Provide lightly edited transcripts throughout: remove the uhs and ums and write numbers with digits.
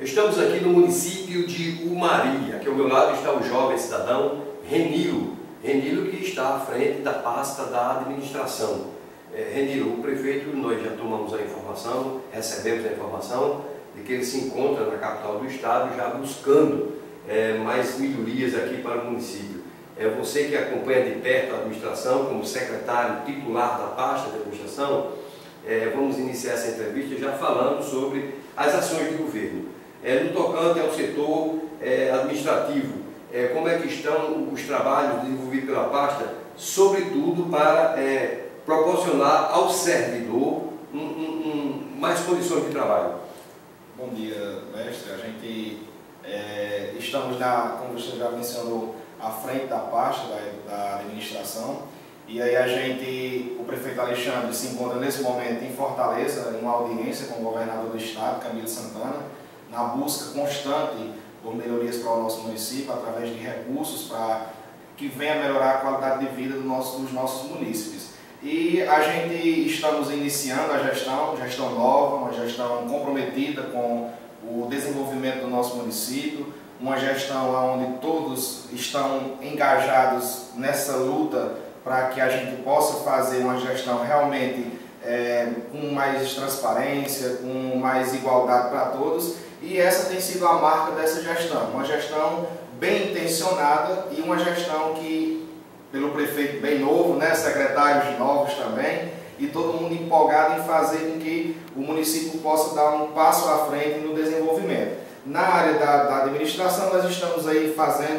Estamos aqui no município de Umari. Aqui ao meu lado está o jovem cidadão Renilo. Renilo que está à frente da pasta da administração. Renilo, o prefeito, nós já tomamos a informação, recebemos a informação de que ele se encontra na capital do estado já buscando mais melhorias aqui para o município. É você que acompanha de perto a administração como secretário titular da pasta de administração. Vamos iniciar essa entrevista já falando sobre as ações de governo. No tocante ao setor administrativo, como é que estão os trabalhos desenvolvidos pela pasta, sobretudo para proporcionar ao servidor mais condições de trabalho? Bom dia, mestre. A gente estamos, como você já mencionou, à frente da pasta da administração. E aí o prefeito Alexandre se encontra nesse momento em Fortaleza, em uma audiência com o governador do estado, Camilo Santana, na busca constante por melhorias para o nosso município, através de recursos para que venha melhorar a qualidade de vida dos nossos munícipes. E a gente estamos iniciando a gestão nova, uma gestão comprometida com o desenvolvimento do nosso município, uma gestão onde todos estão engajados nessa luta para que a gente possa fazer uma gestão realmente com mais transparência, com mais igualdade para todos. E essa tem sido a marca dessa gestão, uma gestão bem intencionada e uma gestão que, pelo prefeito bem novo, secretários novos também, e todo mundo empolgado em fazer com que o município possa dar um passo à frente no desenvolvimento. Na área da administração, nós estamos aí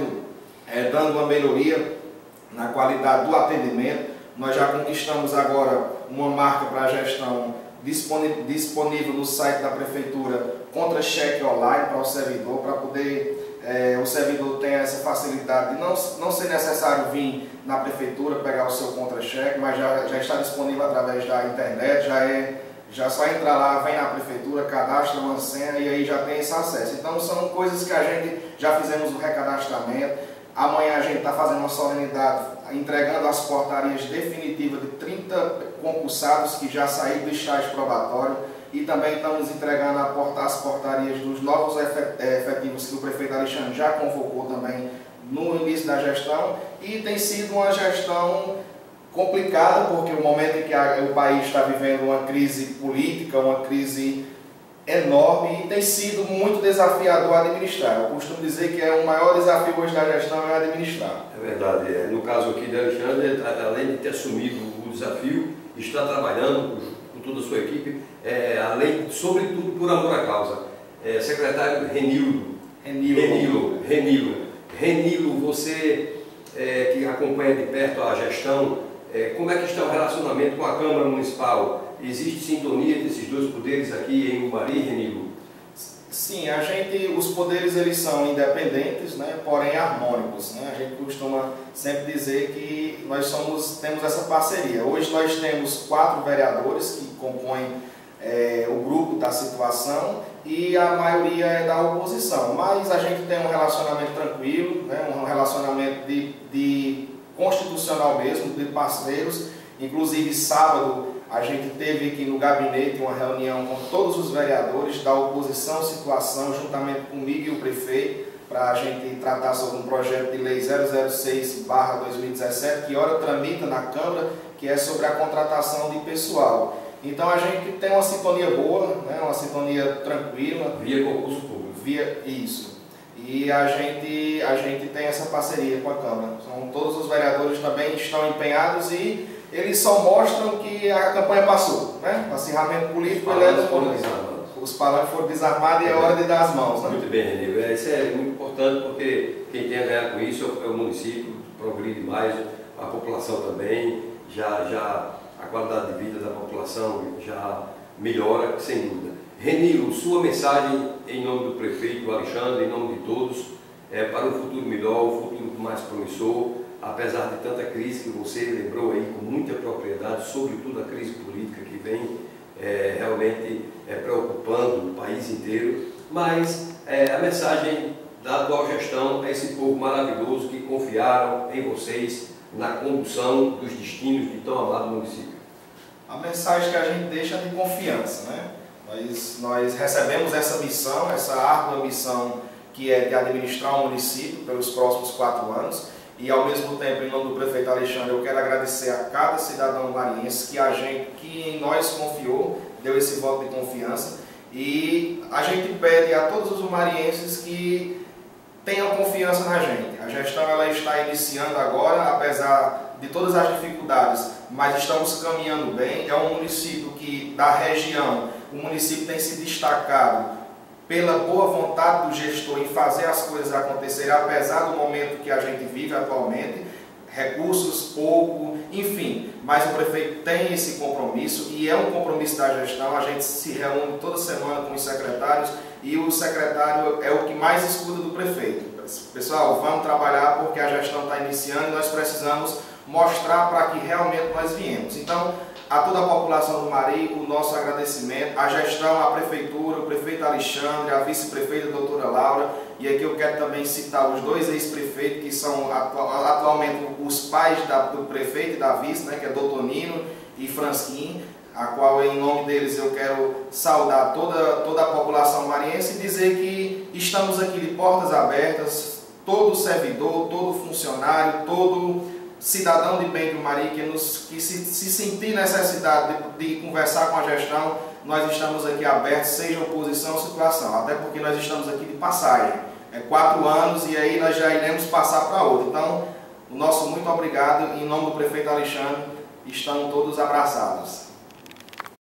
dando uma melhoria na qualidade do atendimento. Nós já conquistamos agora uma marca para a gestão disponível no site da prefeitura, contra-cheque online para o servidor, para poder o servidor ter essa facilidade de não ser necessário vir na prefeitura pegar o seu contra-cheque, mas já está disponível através da internet, já só entra lá, vem na prefeitura, cadastra uma senha e aí já tem esse acesso. Então são coisas que a gente já fizemos o recadastramento. Amanhã a gente está fazendo uma solenidade, entregando as portarias definitivas de 30 concursados que já saíram do estágio probatório, e também estamos entregando as portarias dos novos efetivos que o prefeito Alexandre já convocou também no início da gestão. E tem sido uma gestão complicada, porque o momento em que o país está vivendo uma crise política, uma crise enorme, e tem sido muito desafiador administrar. Eu costumo dizer que o maior desafio hoje da gestão é administrar. É verdade. No caso aqui de Alexandre, além de ter assumido o desafio, está trabalhando com toda a sua equipe, sobretudo por amor à causa. Secretário Renilo, você que acompanha de perto a gestão, como é que está o relacionamento com a Câmara Municipal? Existe sintonia desses dois poderes aqui em Umari, Renilo? Sim, os poderes eles são independentes, porém harmônicos. A gente costuma sempre dizer que nós temos essa parceria. Hoje nós temos 4 vereadores que compõem o grupo da situação e a maioria é da oposição. Mas a gente tem um relacionamento tranquilo, um relacionamento de constitucional mesmo, de parceiros. Inclusive sábado a gente teve aqui no gabinete uma reunião com todos os vereadores da oposição, situação, juntamente comigo e o prefeito, para a gente tratar sobre um projeto de lei 006/2017, que ora tramita na Câmara, que é sobre a contratação de pessoal. Então a gente tem uma sintonia boa, uma sintonia tranquila. Via concurso público. Isso. E a gente tem essa parceria com a Câmara. Todos os vereadores também estão empenhados e eles só mostram que a campanha passou, O acirramento político, os palanques foram desarmados e é hora de dar as mãos, Muito bem, Renilo. Isso é muito importante porque quem tem a ganhar com isso é o município, progride mais, a população também, a qualidade de vida da população já melhora, sem dúvida. Renilo, sua mensagem em nome do prefeito Alexandre, em nome de todos, para um futuro melhor, um futuro mais promissor, apesar de tanta crise que você lembrou aí com muita propriedade, sobretudo a crise política que vem realmente preocupando o país inteiro, mas a mensagem da atual gestão a esse povo maravilhoso que confiaram em vocês na condução dos destinos de tão amado município. A mensagem que a gente deixa é de confiança, Nós recebemos essa missão, essa árdua missão que é de administrar o município pelos próximos 4 anos. E ao mesmo tempo, em nome do prefeito Alexandre, eu quero agradecer a cada cidadão mariense que em nós confiou, deu esse voto de confiança. E a gente pede a todos os marienses que tenham confiança na gente. A gestão ela está iniciando agora, apesar de todas as dificuldades, mas estamos caminhando bem. É um município que, da região, o município tem se destacado pela boa vontade do gestor em fazer as coisas acontecerem, apesar do momento que a gente vive atualmente, recursos pouco, enfim, mas o prefeito tem esse compromisso e é um compromisso da gestão. A gente se reúne toda semana com os secretários e o secretário é o que mais escuta do prefeito. Pessoal, vamos trabalhar porque a gestão está iniciando e nós precisamos mostrar para que realmente nós viemos. Então, a toda a população do Mari, o nosso agradecimento, a gestão, a prefeitura, o prefeito Alexandre, a vice-prefeita a doutora Laura, e aqui eu quero também citar os 2 ex-prefeitos que são atualmente os pais do prefeito e da vice, né, que é doutor Nino e Fransquim, a qual em nome deles eu quero saudar toda a população mariense e dizer que estamos aqui de portas abertas, todo servidor, todo funcionário, todo cidadão de bem do Mari que se sentir necessidade de conversar com a gestão, nós estamos aqui abertos, seja oposição ou situação, até porque nós estamos aqui de passagem. É 4 anos e aí nós já iremos passar para outro. Então, o nosso muito obrigado, em nome do prefeito Alexandre, estão todos abraçados.